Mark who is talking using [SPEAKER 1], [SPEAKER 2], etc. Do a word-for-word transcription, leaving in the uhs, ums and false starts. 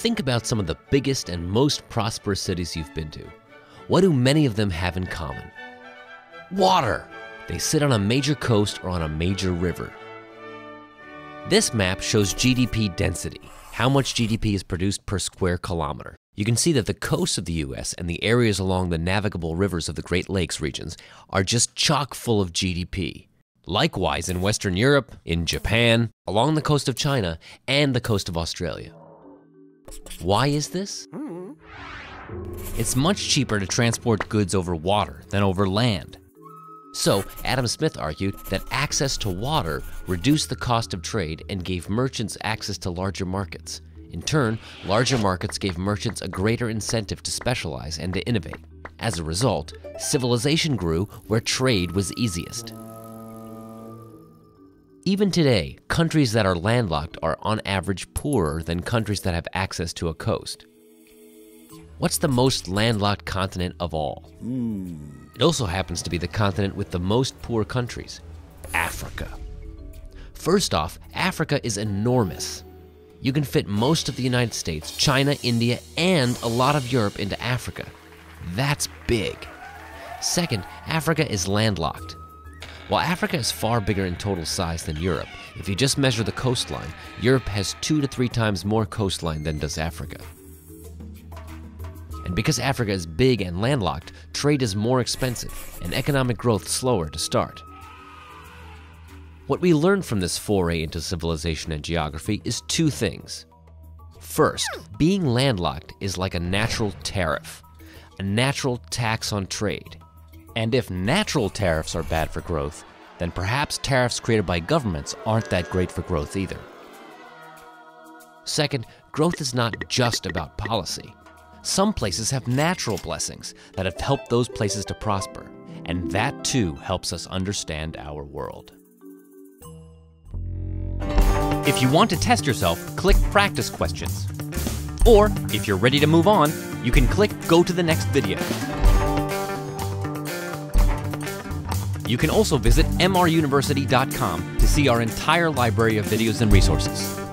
[SPEAKER 1] Think about some of the biggest and most prosperous cities you've been to. What do many of them have in common? Water! They sit on a major coast or on a major river. This map shows G D P density, how much G D P is produced per square kilometer. You can see that the coasts of the U S and the areas along the navigable rivers of the Great Lakes regions are just chock full of G D P. Likewise in Western Europe, in Japan, along the coast of China, and the coast of Australia. Why is this?
[SPEAKER 2] It's much cheaper to transport goods over water than over land.
[SPEAKER 1] So, Adam Smith argued that access to water reduced the cost of trade and gave merchants access to larger markets. In turn, larger markets gave merchants a greater incentive to specialize and to innovate. As a result, civilization grew where trade was easiest. Even today, countries that are landlocked are on average poorer than countries that have access to a coast. What's the most landlocked continent of all?
[SPEAKER 2] Mm.
[SPEAKER 1] It also happens to be the continent with the most poor countries, Africa. First off, Africa is enormous. You can fit most of the United States, China, India, and a lot of Europe into Africa. That's big. Second, Africa is landlocked. While Africa is far bigger in total size than Europe, if you just measure the coastline, Europe has two to three times more coastline than does Africa. And because Africa is big and landlocked, trade is more expensive and economic growth slower to start. What we learned from this foray into civilization and geography is two things. First, being landlocked is like a natural tariff, a natural tax on trade.
[SPEAKER 2] And if natural tariffs are bad for growth, then perhaps tariffs created by governments aren't that great for growth either.
[SPEAKER 1] Second, growth is not just about policy. Some places have natural blessings that have helped those places to prosper,
[SPEAKER 2] and that too helps us understand our world. If you want to test yourself, click Practice Questions. Or, if you're ready to move on, you can click Go to the next video. You can also visit m r university dot com to see our entire library of videos and resources.